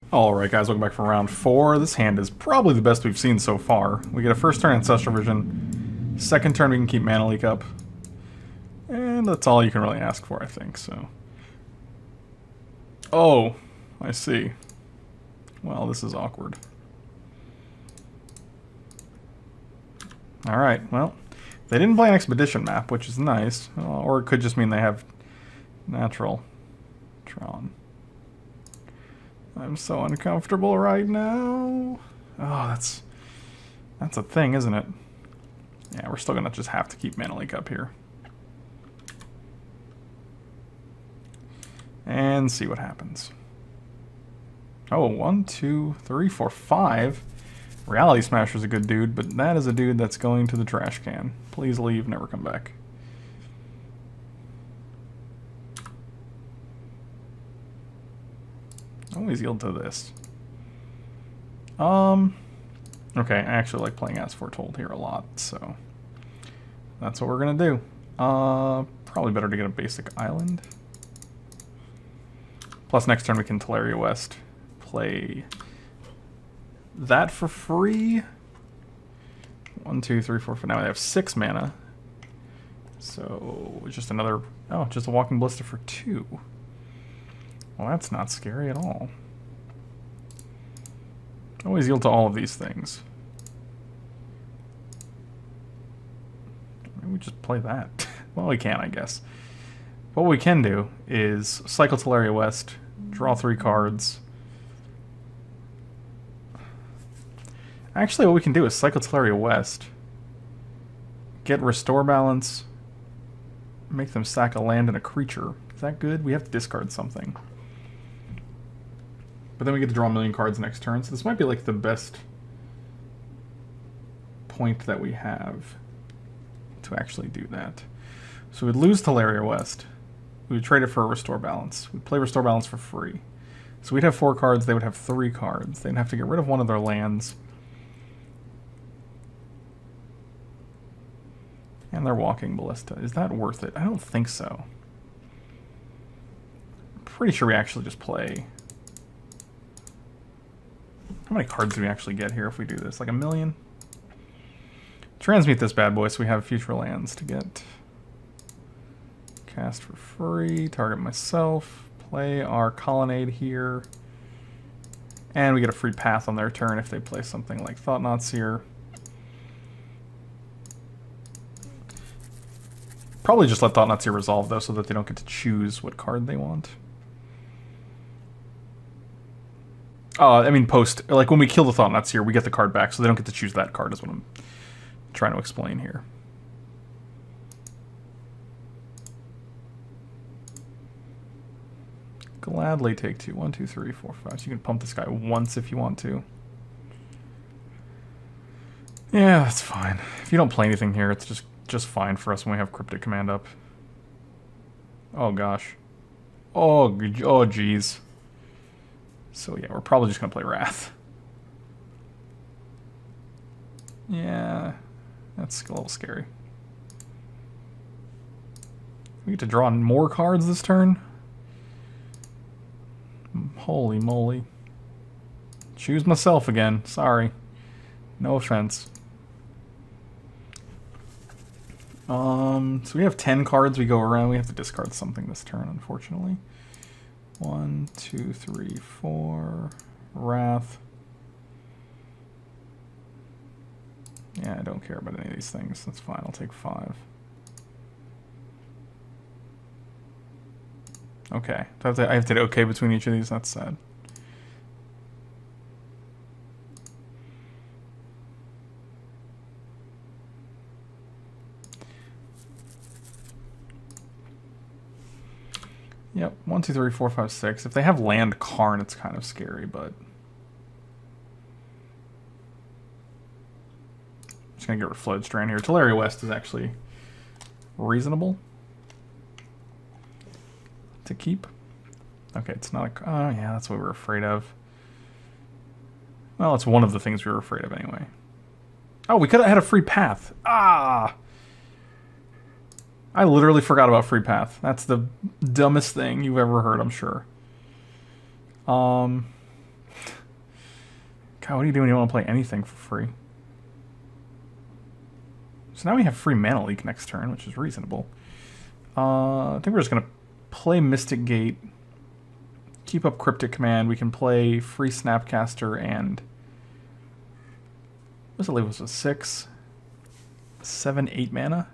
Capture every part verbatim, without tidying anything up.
Alright guys, welcome back for round four. This hand is probably the best we've seen so far. We get a first turn Ancestral Vision, second turn we can keep Mana Leak up, and that's all you can really ask for, I think, so. Oh, I see. Well, this is awkward. Alright, well, they didn't play an Expedition map, which is nice, or it could just mean they have natural Tron. I'm so uncomfortable right now. Oh, that's that's a thing, isn't it? Yeah, we're still gonna just have to keep Mana Leak up here. And see what happens. Oh, one, two, three, four, five. Reality Smasher's a good dude, but that is a dude that's going to the trash can. Please leave, never come back. Always yield to this. Um, okay, I actually like playing as Foretold here a lot, so that's what we're gonna do. Uh, probably better to get a basic island. Plus next turn we can Teleria West. Play that for free. One, two, three, four, five. Now I have six mana. So just another, oh, just a Walking Ballista for two. Well, that's not scary at all. Always yield to all of these things. Maybe we just play that. Well, we can, I guess. What we can do is cycle Teleria West, draw three cards. Actually, what we can do is cycle Teleria West, get Restore Balance, make them sack a land and a creature. Is that good? We have to discard something. But then we get to draw a million cards next turn, so this might be like the best point that we have to actually do that. So we'd lose Teleria West. We would trade it for a Restore Balance. We'd play Restore Balance for free. So we'd have four cards, they would have three cards. They'd have to get rid of one of their lands. And they're Walking Ballista. Is that worth it? I don't think so. I'm pretty sure we actually just play... How many cards do we actually get here if we do this? Like a million? Transmute this bad boy so we have future lands to get. Cast for free, target myself, play our Colonnade here. And we get a free path on their turn if they play something like Thought-Knots here. Probably just let Thought-Knots here resolve though so that they don't get to choose what card they want. Uh, I mean, post, like when we kill the Thought-Knots here, we get the card back, so they don't get to choose that card, is what I'm trying to explain here. Gladly take two. One, two, three, four, five. So you can pump this guy once if you want to. Yeah, that's fine. If you don't play anything here, it's just, just fine for us when we have Cryptic Command up. Oh, gosh. Oh, oh, geez. So yeah, we're probably just going to play Wrath. Yeah, that's a little scary. We get to draw more cards this turn? Holy moly. Choose myself again. Sorry. No offense. Um, so we have ten cards we go around. We have to discard something this turn, unfortunately. One, two, three, four. Wrath. Yeah, I don't care about any of these things. That's fine. I'll take five. Okay. I have to, I have to do okay between each of these. That's sad. Yep, one, two, three, four, five, six. If they have land Karn, it's kind of scary, but... I'm just gonna get rid of Flood Strand here. Teleria West is actually reasonable to keep. Okay, it's not a... Oh, yeah, that's what we were afraid of. Well, it's one of the things we were afraid of anyway. Oh, we could have had a free path. Ah! I literally forgot about Free Path. That's the dumbest thing you've ever heard, I'm sure. Um, God, what do you do when you want to play anything for free? So now we have free Mana Leak next turn, which is reasonable. Uh, I think we're just going to play Mystic Gate, keep up Cryptic Command. We can play free Snapcaster and... What does it leave us with? Six? Seven, eight mana?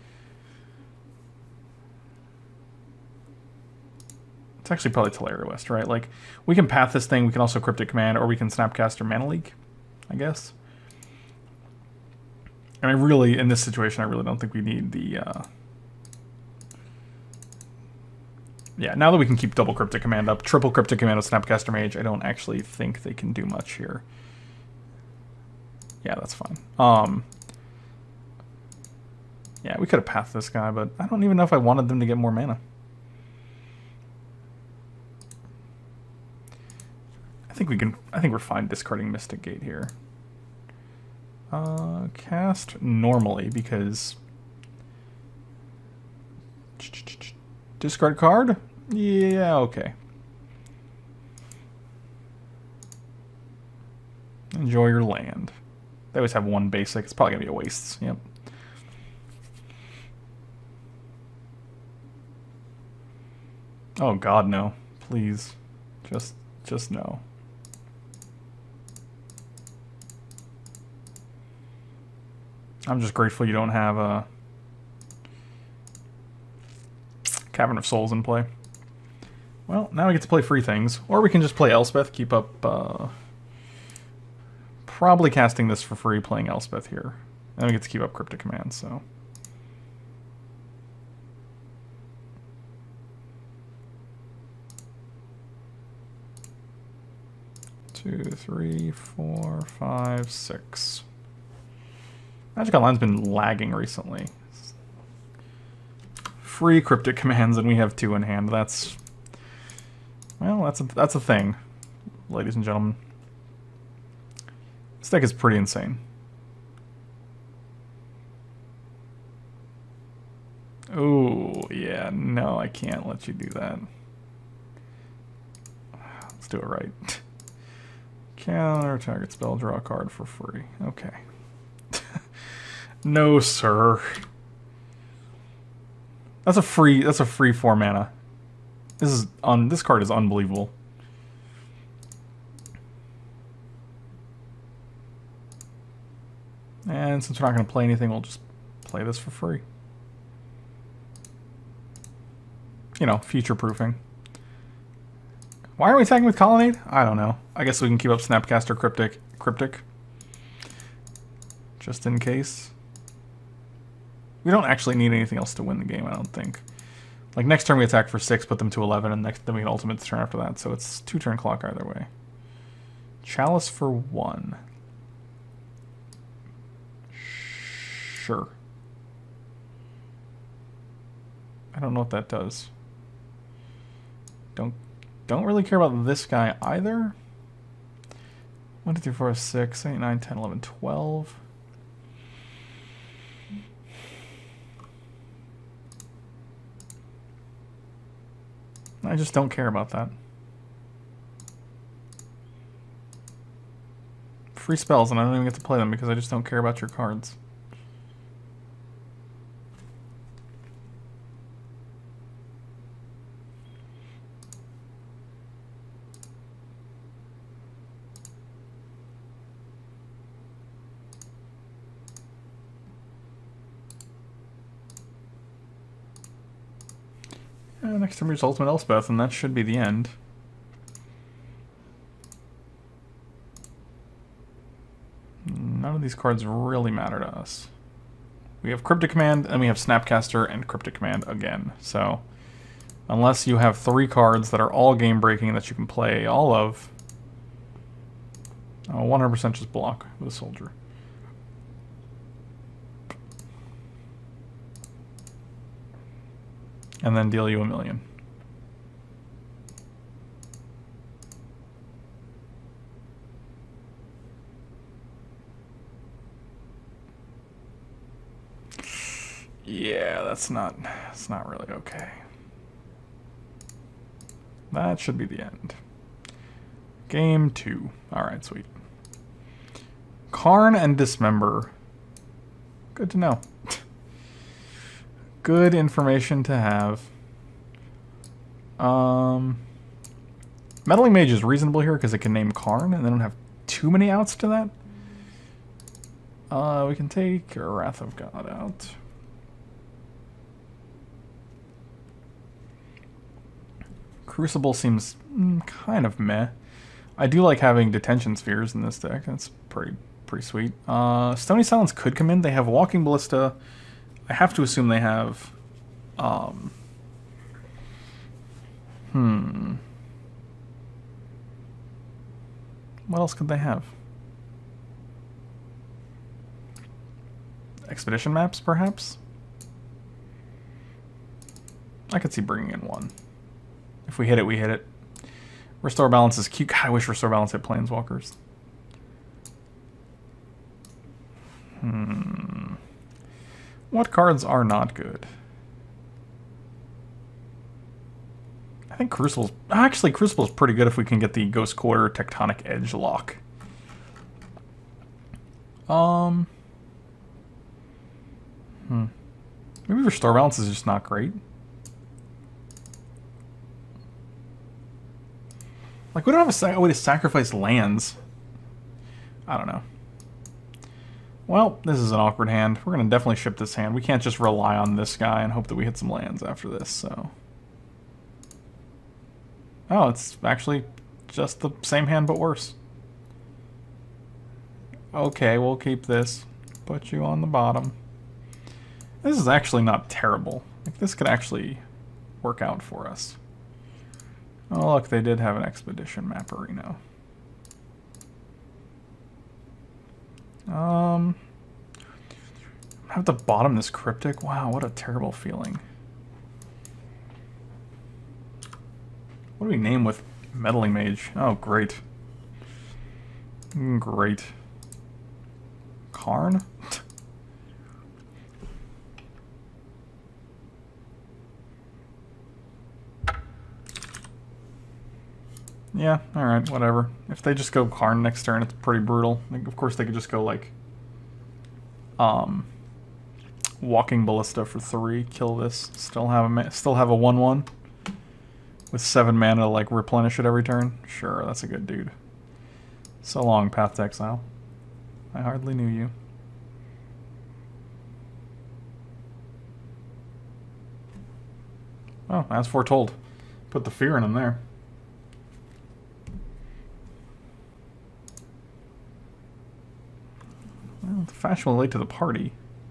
It's actually probably Teleria West, right? Like, we can path this thing, we can also Cryptic Command, or we can Snapcaster Mana Leak, I guess. And I really, in this situation, I really don't think we need the... Uh... Yeah, now that we can keep double Cryptic Command up, triple Cryptic Command with Snapcaster Mage, I don't actually think they can do much here. Yeah, that's fine. Um, yeah, we could have pathed this guy, but I don't even know if I wanted them to get more mana. I think we can. I think we're fine discarding Mystic Gate here. Uh, cast normally because discard card. Yeah, okay. Enjoy your land. They always have one basic. It's probably gonna be a waste. Yep. Oh God, no! Please, just, just no. I'm just grateful you don't have a Cavern of Souls in play. Well, now we get to play free things, or we can just play Elspeth. Keep up. Uh, probably casting this for free, playing Elspeth here, and we get to keep up Cryptic Command. So. Two, three, four, five, six. Magic Online's been lagging recently. Free Cryptic Commands, and we have two in hand. That's... Well, that's a, that's a thing, ladies and gentlemen. This deck is pretty insane. Oh, yeah, no, I can't let you do that. Let's do it right. Counter, target spell, draw a card for free. Okay. No, sir. That's a free. That's a free four mana. This is on. This card is unbelievable. And since we're not going to play anything, we'll just play this for free. You know, future proofing. Why are we attacking with Colonnade? I don't know. I guess we can keep up Snapcaster Cryptic. Cryptic. Just in case. We don't actually need anything else to win the game, I don't think. Like, next turn we attack for six, put them to eleven, and next then we can ultimate the turn after that. So it's two turn clock either way. Chalice for one. Sure. I don't know what that does. Don't don't really care about this guy either. one, two, three, four, six, eight, nine, ten, eleven, twelve. I just don't care about that. Free spells, and I don't even get to play them because I just don't care about your cards. Uh, next turn we use Ultimate Elspeth, and that should be the end. None of these cards really matter to us. We have Cryptic Command, and we have Snapcaster and Cryptic Command again. So, unless you have three cards that are all game-breaking that you can play all of, I'll one hundred percent just block with a Soldier. And then deal you a million. Yeah, that's not that's not really okay. That should be the end. Game two. Alright, sweet. Karn and Dismember. Good to know. Good information to have. Um, Meddling Mage is reasonable here because it can name Karn and they don't have too many outs to that. Uh, we can take Wrath of God out. Crucible seems mm, kind of meh. I do like having Detention Spheres in this deck. That's pretty pretty sweet. Uh, Stony Silence could come in. They have Walking Ballista. I have to assume they have... Um, hmm. What else could they have? Expedition maps, perhaps? I could see bringing in one. If we hit it, we hit it. Restore Balance is cute. God, I wish Restore Balance hit Planeswalkers. Hmm. What cards are not good? I think Crucible's... Actually, Crucible's pretty good if we can get the Ghost Quarter Tectonic Edge lock. Um... Hmm. Maybe Restore Balance is just not great. Like, we don't have a way to sacrifice lands. I don't know. Well, this is an awkward hand. We're going to definitely ship this hand. We can't just rely on this guy and hope that we hit some lands after this, so... Oh, it's actually just the same hand, but worse. Okay, we'll keep this. Put you on the bottom. This is actually not terrible. Like, this could actually work out for us. Oh, look, they did have an Expedition Mapperino. Um, I have to bottom this Cryptic? Wow, what a terrible feeling. What do we name with Meddling Mage? Oh, great. Great. Karn? Yeah, alright, whatever. If they just go Karn next turn, it's pretty brutal. Like, of course, they could just go, like, um, Walking Ballista for three, kill this, still have a still have a one one with seven mana to, like, replenish it every turn. Sure, that's a good dude. So long, Path to Exile. I hardly knew you. Oh, as foretold. Put the fear in him there. Well, the fashionable late to the party.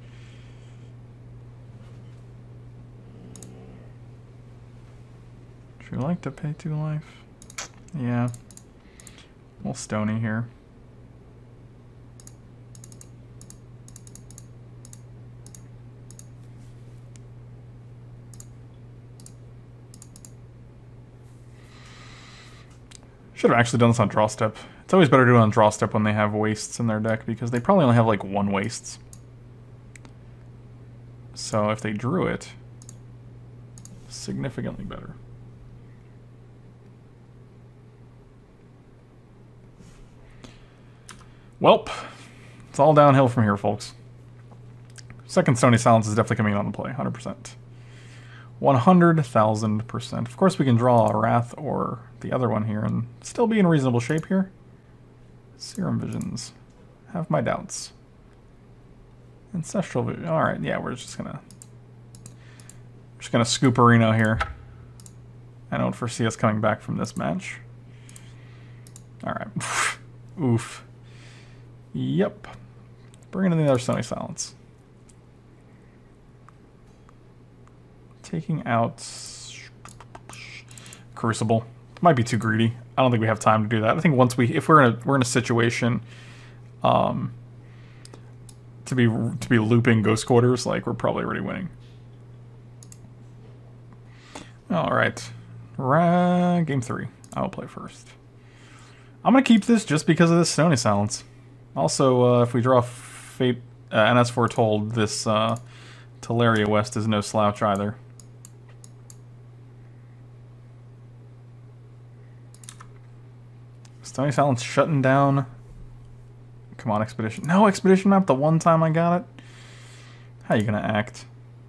Would you like to pay two life? Yeah. We'll Stony here. Should have actually done this on draw step. It's always better to do it on draw step when they have wastes in their deck because they probably only have like one wastes. So if they drew it, significantly better. Welp, it's all downhill from here, folks. Second Stony Silence is definitely coming on the play, one hundred percent. one hundred thousand percent. Of course, we can draw a Wrath or the other one here and still be in reasonable shape here. Serum Visions. Have my doubts. Ancestral Vision. Alright, yeah, we're just gonna... We're just gonna scoop Areno here. I don't foresee us coming back from this match. Alright. Oof. Yep. Bring in the other Stony Silence. Taking out Crucible. Might be too greedy. I don't think we have time to do that. I think once we, if we're in a we're in a situation, um, to be to be looping Ghost Quarters, like we're probably already winning. All right, Ra game three. I'll play first. I'm gonna keep this just because of this Stony Silence. Also, uh, if we draw Fate uh, and as foretold, this uh, Teleria West is no slouch either. Stony Silence shutting down Come on, Expedition. No, Expedition map the one time I got it? How you gonna act?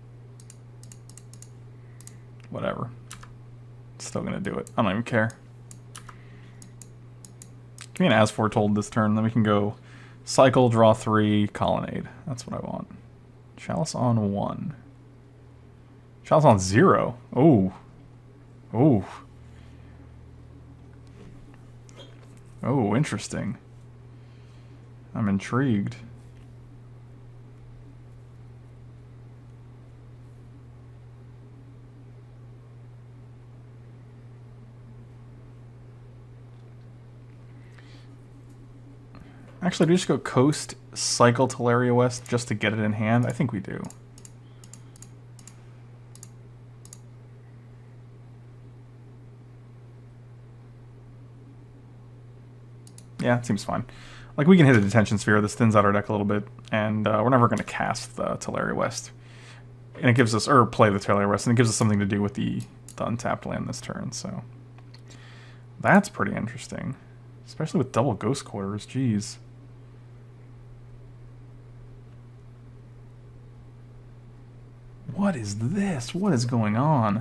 Whatever. Still gonna do it. I don't even care. Give me an As Foretold this turn, then we can go cycle, draw three, colonnade. That's what I want. Chalice on one. Chalice on zero. Oh. Oh. Oh, interesting. I'm intrigued. Actually, do we just go coast, cycle Teleria West just to get it in hand? I think we do. Yeah, it seems fine. Like, we can hit a Detention Sphere. This thins out our deck a little bit, and uh, we're never going to cast the Teleria West. And it gives us, or play the Teleria West, and it gives us something to do with the, the untapped land this turn, so. That's pretty interesting. Especially with double Ghost Quarters, jeez. What is this? What is going on?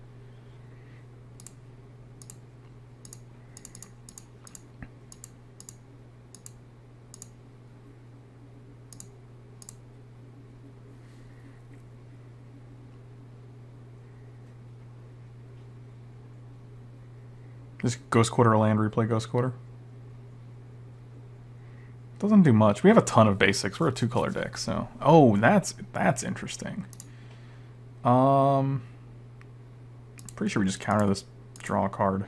Just Ghost Quarter land, replay Ghost Quarter. Doesn't do much. We have a ton of basics. We're a two-color deck, so... Oh, that's that's interesting. Um... Pretty sure we just counter this draw card.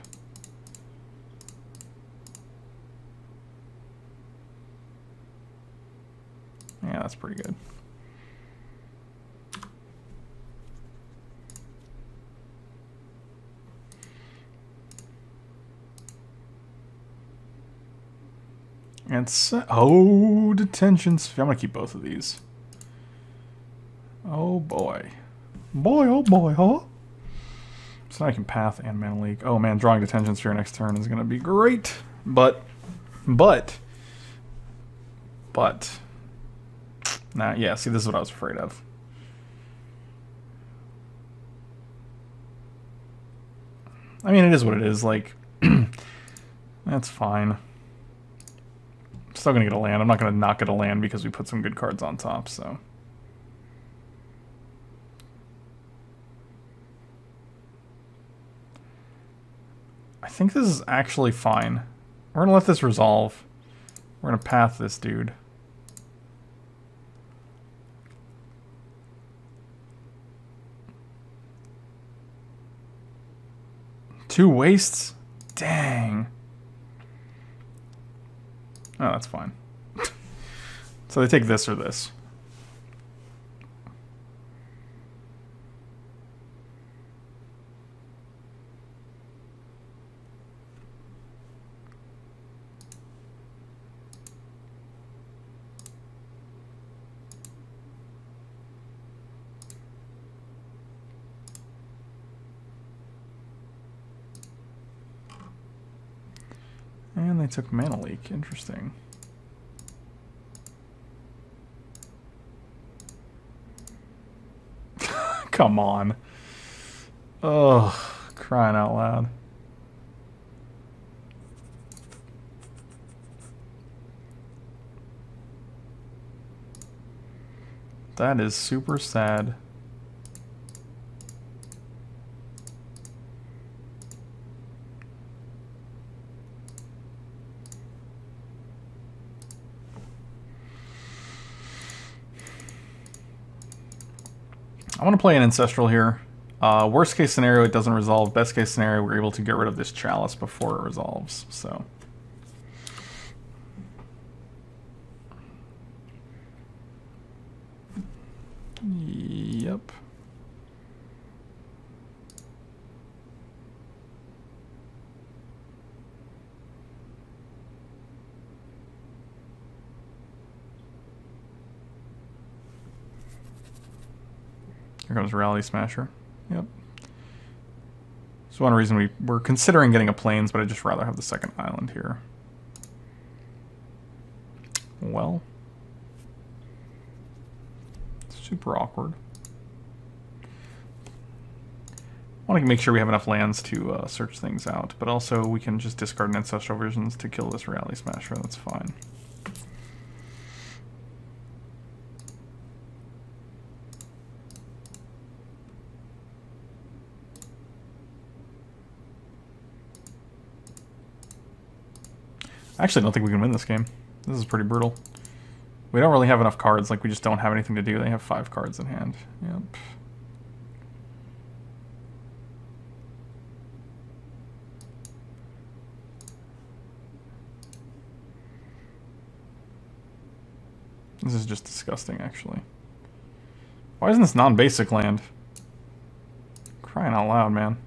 Yeah, that's pretty good. And so, oh, Detention Sphere. I'm gonna keep both of these. Oh boy. Boy, oh boy, huh? So now I can Path and Mana Leak. Oh man, drawing Detention Sphere next turn is gonna be great. But, but, but. Nah, yeah, see, this is what I was afraid of. I mean, it is what it is, like, that's fine. Still gonna get a land. I'm not gonna not get a land because we put some good cards on top, so. I think this is actually fine. We're gonna let this resolve. We're gonna path this dude. Two wastes? Dang. Oh, that's fine. So they take this or this. And they took Mana Leak. Interesting. Come on. Ugh, crying out loud. That is super sad. I want to play an Ancestral here. Uh, worst case scenario, it doesn't resolve. Best case scenario, we're able to get rid of this Chalice before it resolves. So, yep. Here comes Rally Smasher. Yep. It's one reason we were considering getting a Plains, but I'd just rather have the second island here. Well. Super awkward. I want to make sure we have enough lands to uh, search things out, but also we can just discard an Ancestral Visions to kill this Reality Smasher, that's fine. I actually don't think we can win this game. This is pretty brutal. We don't really have enough cards, like we just don't have anything to do. They have five cards in hand. Yep. This is just disgusting, actually. Why isn't this non-basic land? Crying out loud, man.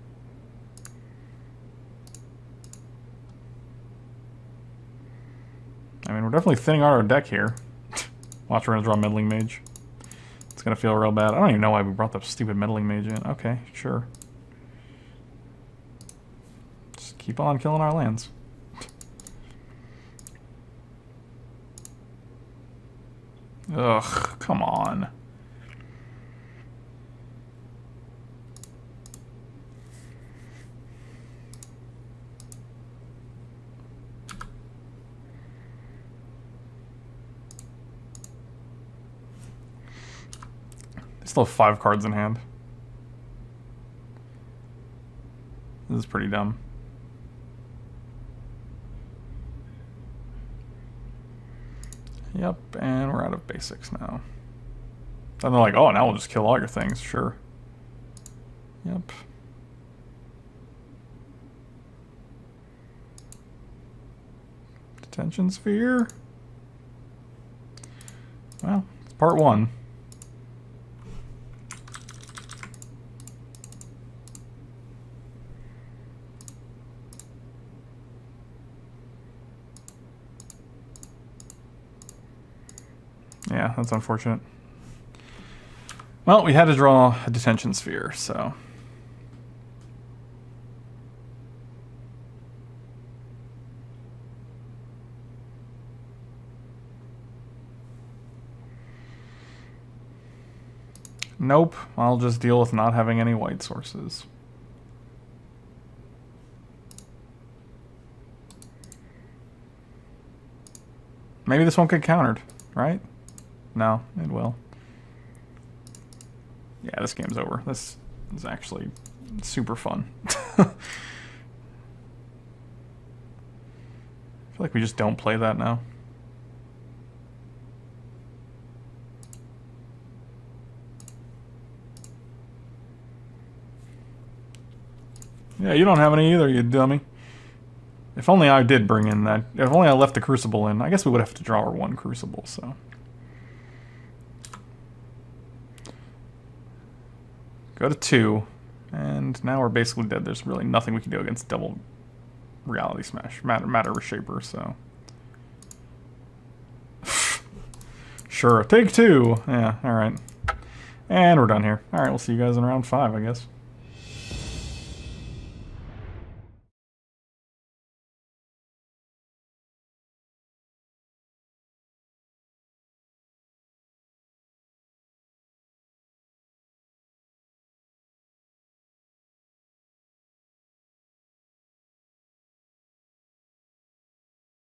I mean, we're definitely thinning out our deck here. Watch, we're gonna draw Meddling Mage. It's gonna feel real bad. I don't even know why we brought that stupid Meddling Mage in. Okay, sure. Just keep on killing our lands. Ugh, come on. They still have five cards in hand. This is pretty dumb. Yep, and we're out of basics now. And they're like, oh, now we'll just kill all your things. Sure. Yep. Detention Sphere. Well, it's part one. Yeah, that's unfortunate. Well, we had to draw a Detention Sphere, so... Nope, I'll just deal with not having any white sources. Maybe this won't get countered, right? No, it will. Yeah, this game's over. This is actually super fun. I feel like we just don't play that now. Yeah, you don't have any either, you dummy. If only I did bring in that... If only I left the Crucible in. I guess we would have to draw our one Crucible, so... Go to two, and now we're basically dead. There's really nothing we can do against double Reality Smash. Matter, matter Reshaper, so... Sure, take two! Yeah, alright. And we're done here. Alright, we'll see you guys in round five, I guess.